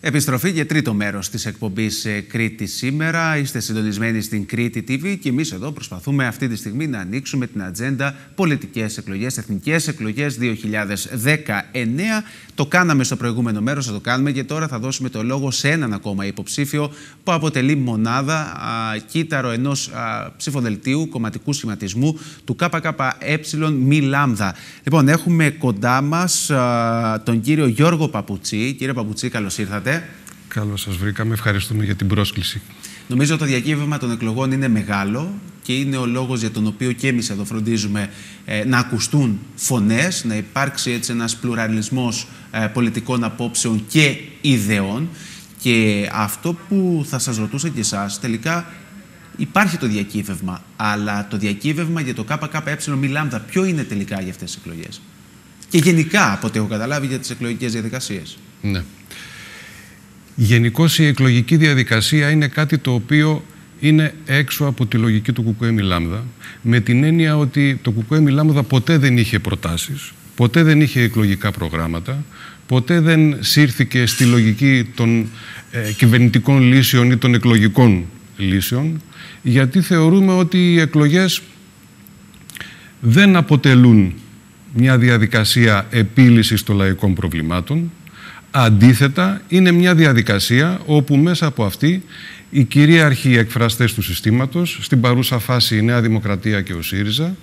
Επιστροφή και τρίτο μέρος της εκπομπής Κρήτη σήμερα. Είστε συντονισμένοι στην Κρήτη TV και εμείς εδώ προσπαθούμε αυτή τη στιγμή να ανοίξουμε την ατζέντα πολιτικές εκλογές, εθνικές εκλογές 2019. Το κάναμε στο προηγούμενο μέρος, θα το κάνουμε και τώρα θα δώσουμε το λόγο σε έναν ακόμα υποψήφιο που αποτελεί μονάδα, κύτταρο ενός ψηφοδελτίου κομματικού σχηματισμού του ΚΚΕ μη λάμδα. Λοιπόν, έχουμε κοντά μας τον κύριο Γιώργο Παπουτσί. Κύριε Παπουτσί, καλώς ήρθατε. Καλώς σας βρήκαμε. Ευχαριστούμε για την πρόσκληση. Νομίζω το διακύβευμα των εκλογών είναι μεγάλο και είναι ο λόγος για τον οποίο και εμείς εδώ φροντίζουμε να ακουστούν φωνές, να υπάρξει έτσι ένας πλουραλισμός πολιτικών απόψεων και ιδεών. Και αυτό που θα σας ρωτούσα και εσάς, τελικά υπάρχει το διακύβευμα, αλλά το διακύβευμα για το ΚΚΕ μη λάμδα ποιο είναι τελικά για αυτές τις εκλογές? Και γενικά, από ό,τι έχω καταλάβει, για τις εκλογικές διαδικασίες. Ναι. Γενικώς η εκλογική διαδικασία είναι κάτι το οποίο είναι έξω από τη λογική του ΚΚΕ μη λάμδα, με την έννοια ότι το ΚΚΕ μη λάμδα ποτέ δεν είχε προτάσεις, ποτέ δεν είχε εκλογικά προγράμματα, ποτέ δεν σύρθηκε στη λογική των κυβερνητικών λύσεων ή των εκλογικών λύσεων, γιατί θεωρούμε ότι οι εκλογές δεν αποτελούν μια διαδικασία επίλυσης των λαϊκών προβλημάτων. Αντίθετα, είναι μια διαδικασία όπου μέσα από αυτή οι κυρίαρχοι εκφραστές του συστήματος, στην παρούσα φάση η Νέα Δημοκρατία και ο ΣΥΡΙΖΑ,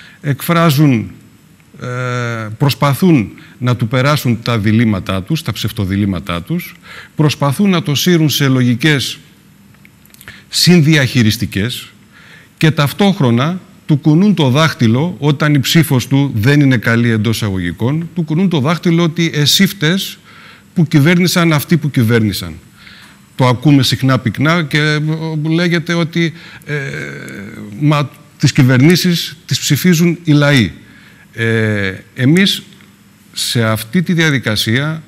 προσπαθούν να του περάσουν τα διλήμματά τους, τα ψευτοδιλήμματά τους, προσπαθούν να το σύρουν σε λογικές συνδιαχειριστικές και ταυτόχρονα του κουνούν το δάχτυλο όταν η ψήφος του δεν είναι καλή εντός εισαγωγικών, του κουνούν το δάχτυλο ότι εσύ φταίς που κυβέρνησαν αυτοί που κυβέρνησαν. Το ακούμε συχνά πυκνά και λέγεται ότι τις κυβερνήσεις τις ψηφίζουν οι λαοί. Εμείς σε αυτή τη διαδικασία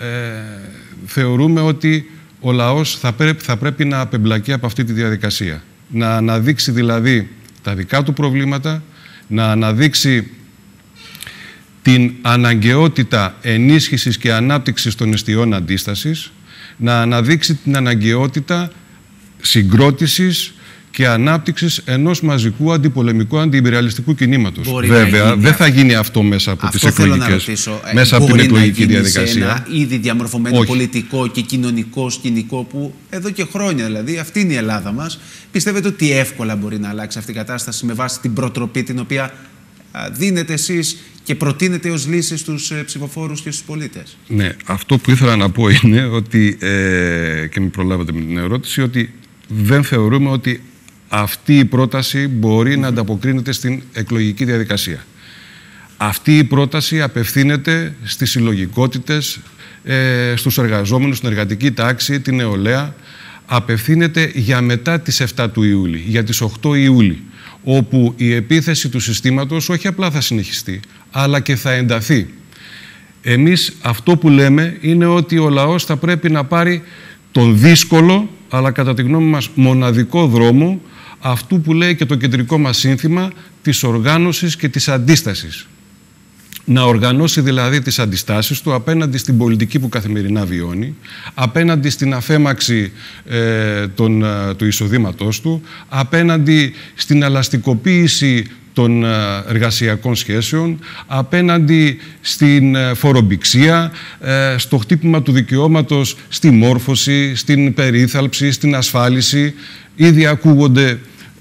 θεωρούμε ότι ο λαός θα πρέπει να απεμπλακεί από αυτή τη διαδικασία. Να αναδείξει δηλαδή τα δικά του προβλήματα, να αναδείξει την αναγκαιότητα ενίσχυσης και ανάπτυξης των εστιών αντίστασης, να αναδείξει την αναγκαιότητα συγκρότησης και ανάπτυξης ενός μαζικού αντιπολεμικού, αντιυμπεριαλιστικού κινήματος. Βέβαια, δεν θα γίνει αυτό μέσα από τις εκλογικές, μέσα από την εκλογική διαδικασία. Σε ένα ήδη διαμορφωμένο πολιτικό και κοινωνικό σκηνικό που εδώ και χρόνια, δηλαδή, αυτή είναι η Ελλάδα μας. Πιστεύετε ότι εύκολα μπορεί να αλλάξει αυτή η κατάσταση με βάση την προτροπή την οποία δίνετε εσείς και προτείνετε ως λύση στους ψηφοφόρους και στους πολίτες? Ναι, αυτό που ήθελα να πω είναι ότι, και με προλάβατε με την ερώτηση, ότι δεν θεωρούμε ότι αυτή η πρόταση μπορεί να ανταποκρίνεται στην εκλογική διαδικασία. Αυτή η πρόταση απευθύνεται στις συλλογικότητες, στους εργαζόμενους, στην εργατική τάξη, την νεολαία. Απευθύνεται για μετά τις 7 του Ιούλη, για τις 8 Ιούλη, όπου η επίθεση του συστήματος όχι απλά θα συνεχιστεί, αλλά και θα ενταθεί. Εμείς αυτό που λέμε είναι ότι ο λαός θα πρέπει να πάρει τον δύσκολο, αλλά κατά τη γνώμη μας μοναδικό δρόμο, αυτού που λέει και το κεντρικό μας σύνθημα, της οργάνωσης και της αντίστασης. Να οργανώσει δηλαδή τις αντιστάσεις του απέναντι στην πολιτική που καθημερινά βιώνει, απέναντι στην αφέμαξη του εισοδήματός του, απέναντι στην ελαστικοποίηση των εργασιακών σχέσεων, απέναντι στην φορομπηξία, στο χτύπημα του δικαιώματος στη μόρφωση, στην περίθαλψη, στην ασφάλιση. Ήδη ακούγονται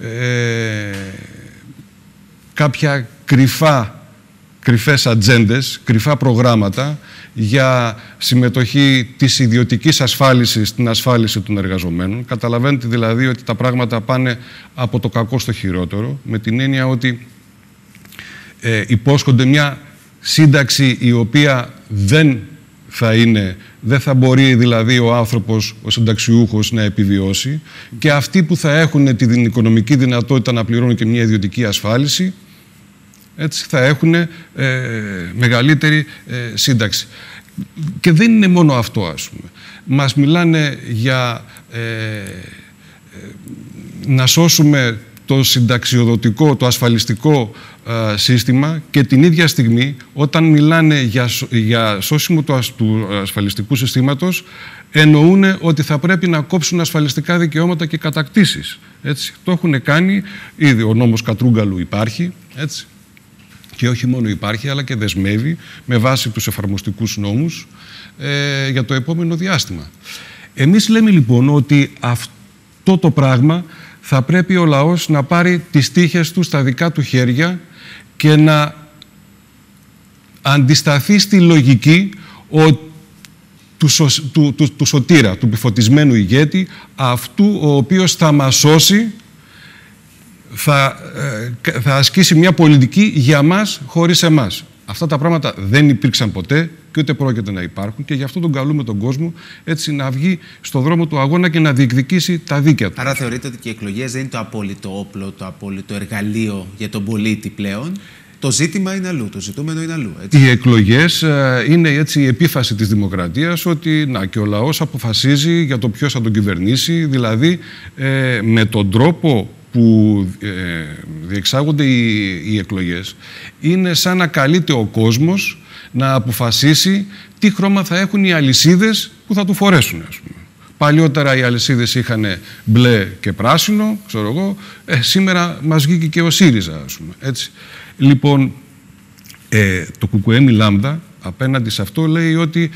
κάποια κρυφές ατζέντες, κρυφά προγράμματα για συμμετοχή της ιδιωτικής ασφάλισης στην ασφάλιση των εργαζομένων. Καταλαβαίνετε δηλαδή ότι τα πράγματα πάνε από το κακό στο χειρότερο, με την έννοια ότι υπόσχονται μια σύνταξη η οποία δεν θα μπορεί δηλαδή ο άνθρωπος, ο συνταξιούχος να επιβιώσει, και αυτοί που θα έχουν την οικονομική δυνατότητα να πληρώνουν και μια ιδιωτική ασφάλιση, έτσι θα έχουν μεγαλύτερη σύνταξη. Και δεν είναι μόνο αυτό, ας πούμε. Μας μιλάνε για να σώσουμε το συνταξιοδοτικό, το ασφαλιστικό σύστημα και την ίδια στιγμή όταν μιλάνε για σώσιμο του ασφαλιστικού συστήματος εννοούν ότι θα πρέπει να κόψουν ασφαλιστικά δικαιώματα και κατακτήσεις. Έτσι. Το έχουν κάνει ήδη. Ο νόμος Κατρούγκαλου υπάρχει, έτσι. Και όχι μόνο υπάρχει, αλλά και δεσμεύει με βάση τους εφαρμοστικούς νόμους για το επόμενο διάστημα. Εμείς λέμε λοιπόν ότι αυτό το πράγμα θα πρέπει ο λαός να πάρει τις τύχες του στα δικά του χέρια και να αντισταθεί στη λογική του σωτήρα, του πυφωτισμένου ηγέτη, αυτού ο οποίος θα μας σώσει, θα ασκήσει μια πολιτική για μας χωρίς εμάς. Αυτά τα πράγματα δεν υπήρξαν ποτέ και ούτε πρόκειται να υπάρχουν και γι' αυτό τον καλούμε τον κόσμο έτσι να βγει στον δρόμο του αγώνα και να διεκδικήσει τα δίκαια του. Άρα θεωρείτε ότι οι εκλογές δεν είναι το απόλυτο όπλο, το απόλυτο εργαλείο για τον πολίτη πλέον. Το ζήτημα είναι αλλού, το ζητούμενο είναι αλλού. Έτσι. Οι εκλογές είναι έτσι η επίφαση της δημοκρατίας ότι και ο λαός αποφασίζει για το ποιος θα τον κυβερνήσει, δηλαδή με τον τρόπο που διεξάγονται οι εκλογές είναι σαν να καλείται ο κόσμος να αποφασίσει τι χρώμα θα έχουν οι αλυσίδες που θα του φορέσουν, ας πούμε. Παλιότερα οι αλυσίδες είχαν μπλε και πράσινο, ξέρω εγώ, σήμερα μας βγήκε και ο ΣΥΡΙΖΑ, ας πούμε, έτσι. Λοιπόν, το ΚΚΕ Λάμδα απέναντι σε αυτό λέει ότι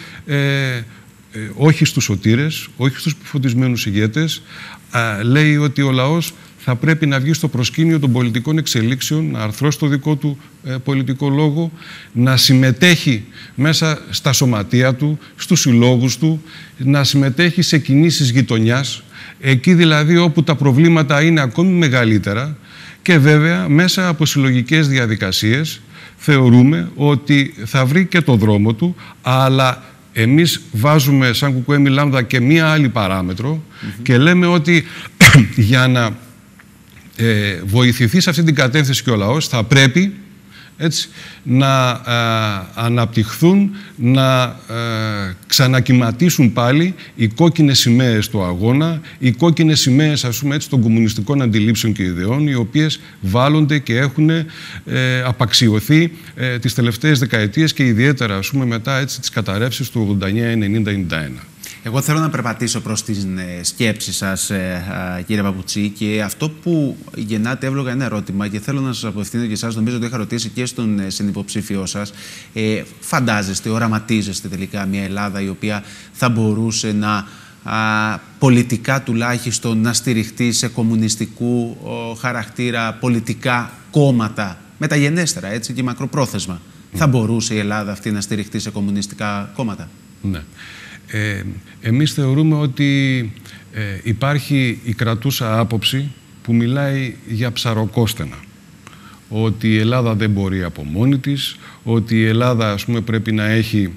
όχι στους σωτήρες, όχι στους πυφωτισμένους ηγέτες, λέει ότι ο λαός θα πρέπει να βγει στο προσκήνιο των πολιτικών εξελίξεων, να αρθρώσει το δικό του πολιτικό λόγο, να συμμετέχει μέσα στα σωματεία του, στους συλλόγους του, να συμμετέχει σε κινήσεις γειτονιάς, εκεί δηλαδή όπου τα προβλήματα είναι ακόμη μεγαλύτερα και βέβαια μέσα από συλλογικές διαδικασίες θεωρούμε ότι θα βρει και το δρόμο του, αλλά εμείς βάζουμε σαν ΚΚΕ Λάμδα και μία άλλη παράμετρο και λέμε ότι για να βοηθηθεί σε αυτή την κατεύθυνση και ο λαός θα πρέπει έτσι, να αναπτυχθούν, να ξανακυματίσουν πάλι οι κόκκινες σημαίες του αγώνα, οι κόκκινες σημαίες, ας πούμε, έτσι, των κομμουνιστικών αντιλήψεων και ιδεών, οι οποίες βάλλονται και έχουν απαξιωθεί τις τελευταίες δεκαετίες και ιδιαίτερα, ας πούμε, μετά έτσι, τις καταρρεύσεις του 89, 90, 91. Εγώ θέλω να περπατήσω προς την σκέψη σας, κύριε Παπουτσί, και αυτό που γεννάται εύλογα ένα ερώτημα και θέλω να σας απευθύνω και εσάς, νομίζω ότι είχα ρωτήσει και στον συνυποψήφιό σας. Φαντάζεστε, οραματίζεστε τελικά μια Ελλάδα η οποία θα μπορούσε να πολιτικά τουλάχιστον να στηριχτεί σε κομμουνιστικού χαρακτήρα πολιτικά κόμματα, μεταγενέστερα έτσι και μακροπρόθεσμα. Θα μπορούσε η Ελλάδα αυτή να στηριχτεί σε κομμουνιστικά κόμματα? Ναι. Εμείς θεωρούμε ότι υπάρχει η κρατούσα άποψη που μιλάει για ψαροκόστενα. Ότι η Ελλάδα δεν μπορεί από μόνη της, ότι η Ελλάδα, ας πούμε, πρέπει να έχει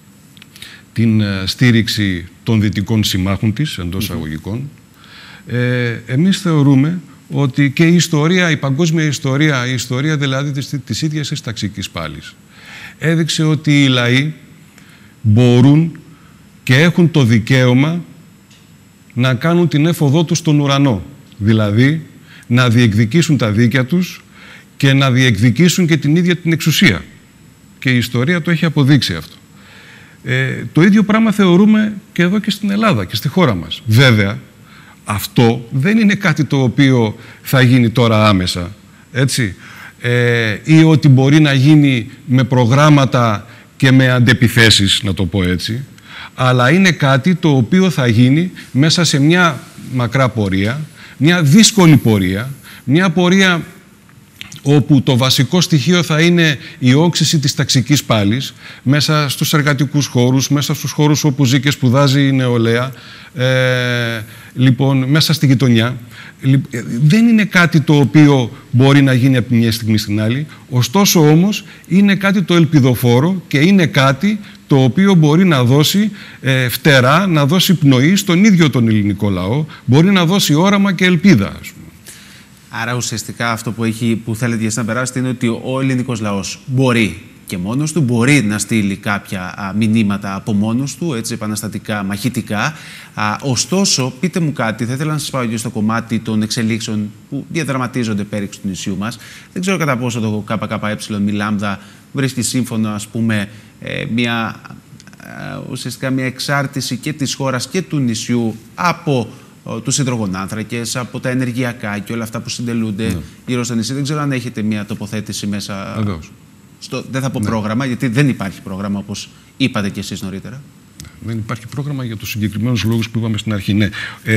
την στήριξη των δυτικών συμμάχων της, εντός εισαγωγικών. Εμείς θεωρούμε ότι και η ιστορία, η παγκόσμια ιστορία, η ιστορία δηλαδή της ίδιας της ταξικής πάλης, έδειξε ότι οι λαοί μπορούν και έχουν το δικαίωμα να κάνουν την έφοδό τους στον ουρανό. Δηλαδή, να διεκδικήσουν τα δίκαια τους και να διεκδικήσουν και την ίδια την εξουσία. Και η ιστορία το έχει αποδείξει αυτό. Το ίδιο πράγμα θεωρούμε και εδώ και στην Ελλάδα και στη χώρα μας. Βέβαια, αυτό δεν είναι κάτι το οποίο θα γίνει τώρα άμεσα, έτσι, ή ότι μπορεί να γίνει με προγράμματα και με αντεπιθέσεις, να το πω έτσι, αλλά είναι κάτι το οποίο θα γίνει μέσα σε μια μακρά πορεία, μια δύσκολη πορεία, μια πορεία όπου το βασικό στοιχείο θα είναι η όξυση της ταξικής πάλης μέσα στους εργατικούς χώρους, μέσα στους χώρους όπου ζει και σπουδάζει η νεολαία, λοιπόν, μέσα στη γειτονιά. Δεν είναι κάτι το οποίο μπορεί να γίνει από μια στιγμή στην άλλη, ωστόσο όμως είναι κάτι το ελπιδοφόρο και είναι κάτι το οποίο μπορεί να δώσει φτερά, να δώσει πνοή στον ίδιο τον ελληνικό λαό, μπορεί να δώσει όραμα και ελπίδα, ας πούμε. Άρα ουσιαστικά αυτό που θέλετε να περάσετε είναι ότι ο ελληνικός λαός μπορεί και μόνος του, μπορεί να στείλει κάποια μηνύματα από μόνος του, έτσι, επαναστατικά, μαχητικά. Ωστόσο, πείτε μου κάτι, θα ήθελα να σας πάω και στο κομμάτι των εξελίξεων που διαδραματίζονται πέριξ του νησιού μας. Δεν ξέρω κατά πόσο το ΚΚΕ μη λάμδα βρίσκει σύμφωνο, ας πούμε, ουσιαστικά μια εξάρτηση και της χώρας και του νησιού από τους υδρογονάνθρακες, από τα ενεργειακά και όλα αυτά που συντελούνται γύρω στο νησί. Δεν ξέρω αν έχετε μια τοποθέτηση μέσα δεν θα πω πρόγραμμα, γιατί δεν υπάρχει πρόγραμμα, όπως είπατε και εσείς νωρίτερα. Δεν υπάρχει πρόγραμμα για τους συγκεκριμένους λόγους που είπαμε στην αρχή. Ναι.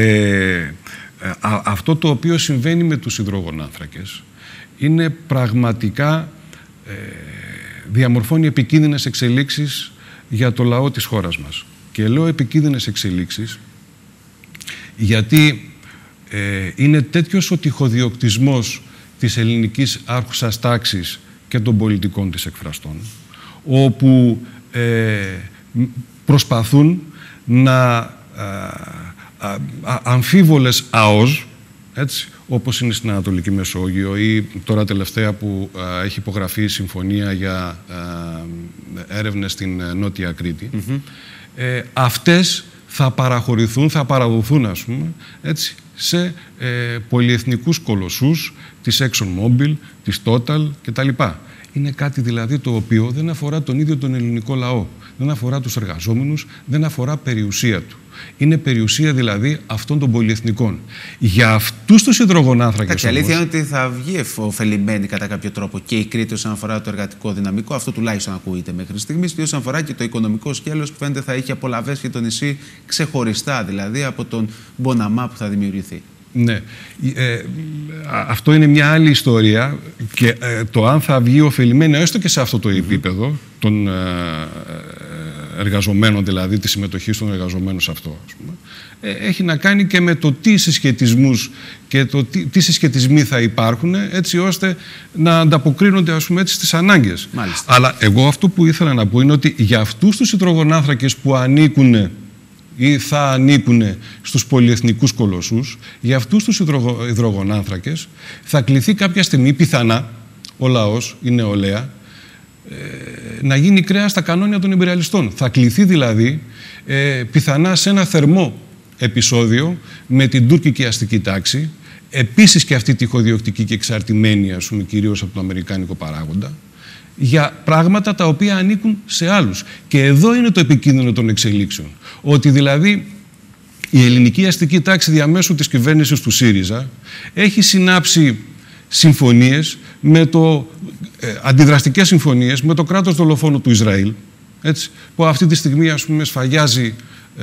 Αυτό το οποίο συμβαίνει με τους υδρογονάνθρακες είναι πραγματικά διαμορφώνει επικίνδυνες εξελίξεις για το λαό της χώρας μας. Και λέω επικίνδυνες εξελίξεις γιατί είναι τέτοιος ο τυχοδιοκτισμός της ελληνικής άρχουσας τάξης και των πολιτικών της εκφραστών, όπου προσπαθούν να αμφίβολες ΑΟΣ, έτσι, όπως είναι στην Ανατολική Μεσόγειο ή τώρα τελευταία που έχει υπογραφεί η συμφωνία για έρευνες στην Νότια Κρήτη, αυτές θα παραχωρηθούν, θα παραδοθούν, ας πούμε, έτσι, σε πολυεθνικούς κολοσσούς της ExxonMobil, της Total κτλ. Είναι κάτι δηλαδή το οποίο δεν αφορά τον ίδιο τον ελληνικό λαό, δεν αφορά τους εργαζόμενους, δεν αφορά περιουσία του. Είναι περιουσία δηλαδή αυτών των πολυεθνικών. Για αυτούς τους υδρογονάνθρακες. Η αλήθεια είναι ότι θα βγει ωφελημένη κατά κάποιο τρόπο και η Κρήτη όσον αφορά το εργατικό δυναμικό. Αυτό τουλάχιστον ακούγεται μέχρι στιγμής. Και όσον αφορά και το οικονομικό σκέλος που φαίνεται θα έχει απολαβές και το νησί ξεχωριστά, δηλαδή από τον Μποναμά που θα δημιουργηθεί. Ναι. Αυτό είναι μια άλλη ιστορία και το αν θα βγει ωφελημένη έστω και σε αυτό το επίπεδο των εργαζομένων, δηλαδή τη συμμετοχή των εργαζομένων σε αυτό, ας πούμε, έχει να κάνει και με το τι συσχετισμούς και το τι συσχετισμοί θα υπάρχουν, έτσι ώστε να ανταποκρίνονται, ας πούμε, έτσι, στις ανάγκες. Μάλιστα. Αλλά εγώ αυτό που ήθελα να πω είναι ότι για αυτούς τους υδρογονάνθρακες που ανήκουν ή θα ανήκουν στους πολυεθνικούς κολοσσούς, για αυτούς τους υδρογονάνθρακες θα κληθεί κάποια στιγμή, πιθανά, ο λαός, η νεολαία, να γίνει κρέα στα κανόνια των ιμπεριαλιστών. Θα κληθεί δηλαδή πιθανά σε ένα θερμό επεισόδιο με την τουρκική αστική τάξη, επίσης και αυτή τυχοδιοκτική και εξαρτημένη, ας πούμε, κυρίως από τον αμερικάνικο παράγοντα, για πράγματα τα οποία ανήκουν σε άλλους. Και εδώ είναι το επικίνδυνο των εξελίξεων. Ότι δηλαδή η ελληνική αστική τάξη διαμέσου της κυβέρνησης του ΣΥΡΙΖΑ έχει συνάψει συμφωνίες αντιδραστικές συμφωνίες με το κράτος δολοφόνο του Ισραήλ, έτσι, που αυτή τη στιγμή, ας πούμε, σφαγιάζει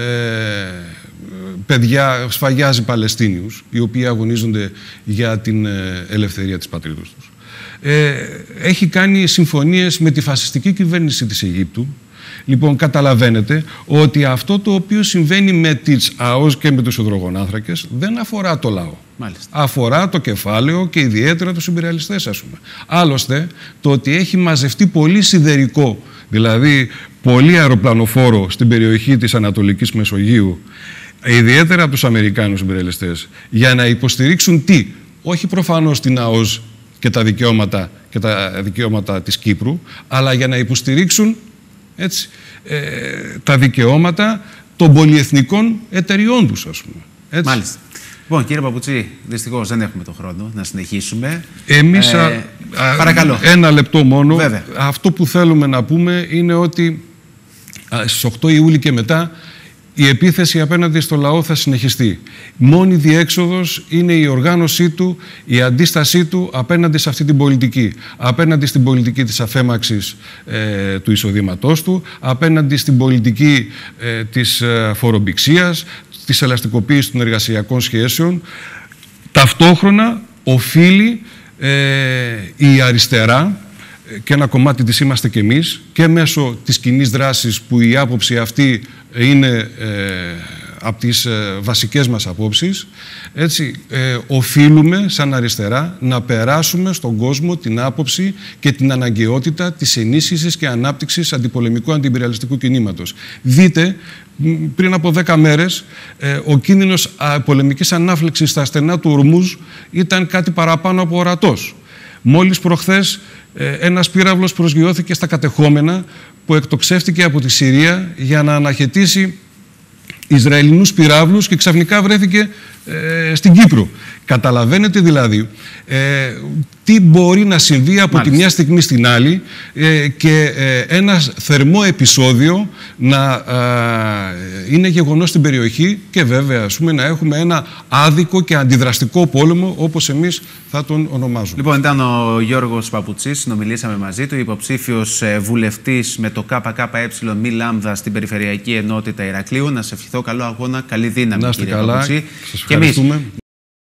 παιδιά, σφαγιάζει Παλαιστίνιους οι οποίοι αγωνίζονται για την ελευθερία της πατρίδος τους. Έχει κάνει συμφωνίες με τη φασιστική κυβέρνηση της Αιγύπτου. Λοιπόν, καταλαβαίνετε ότι αυτό το οποίο συμβαίνει με τις ΑΟΣ και με τους υδρογονάνθρακες δεν αφορά το λαό. Μάλιστα. Αφορά το κεφάλαιο και ιδιαίτερα τους ιμπεριαλιστές, ας πούμε. Άλλωστε, το ότι έχει μαζευτεί πολύ σιδερικό, δηλαδή πολύ αεροπλανοφόρο στην περιοχή της Ανατολικής Μεσογείου, ιδιαίτερα από τους Αμερικάνους ιμπεριαλιστές, για να υποστηρίξουν τι? Όχι προφανώς την ΑΟΣ και τα δικαιώματα της Κύπρου, αλλά για να υποστηρίξουν, έτσι, τα δικαιώματα των πολυεθνικών εταιριών τους, ας πούμε. Έτσι. Μάλιστα. Λοιπόν, κύριε Παπουτσί, δυστυχώς δεν έχουμε τον χρόνο να συνεχίσουμε. Εμείς, παρακαλώ. Ένα λεπτό μόνο. Βέβαια. Αυτό που θέλουμε να πούμε είναι ότι στις 8 Ιούλη και μετά η επίθεση απέναντι στο λαό θα συνεχιστεί. Μόνη διέξοδος είναι η οργάνωσή του, η αντίστασή του απέναντι σε αυτή την πολιτική. Απέναντι στην πολιτική της αφέμαξης του εισοδήματός του, απέναντι στην πολιτική της φορομπηξίας, της ελαστικοποίησης των εργασιακών σχέσεων. Ταυτόχρονα οφείλει η αριστερά, και ένα κομμάτι της είμαστε κι εμείς, και μέσω της κοινής δράσης που η άποψη αυτή είναι από τις βασικές μας απόψεις, έτσι, οφείλουμε σαν αριστερά να περάσουμε στον κόσμο την άποψη και την αναγκαιότητα της ενίσχυσης και ανάπτυξης αντιπολεμικού αντιιμπεριαλιστικού κινήματος. Δείτε, πριν από 10 μέρες, ο κίνδυνος πολεμικής ανάφλεξης στα στενά του Ορμούζ ήταν κάτι παραπάνω από ορατός. Μόλις προχθές ένας πύραυλος προσγειώθηκε στα κατεχόμενα που εκτοξεύτηκε από τη Συρία για να αναχαιτήσει Ισραηλινούς πυράβλους και ξαφνικά βρέθηκε στην Κύπρο. Καταλαβαίνετε δηλαδή τι μπορεί να συμβεί από τη μια στιγμή στην άλλη και ένα θερμό επεισόδιο να είναι γεγονός στην περιοχή και βέβαια να έχουμε ένα άδικο και αντιδραστικό πόλεμο όπως εμείς θα τον ονομάζουμε. Λοιπόν, ήταν ο Γιώργος Παπουτσής, συνομιλήσαμε μαζί του, υποψήφιος βουλευτής με το ΚΚΕ μη λάμδα στην Περιφερειακή Ενότητα Ηρακλείου. Να σε ευχηθώ καλό αγώνα, καλή δύναμη, κύριε Παπουτσή. Σας ευχαριστούμε.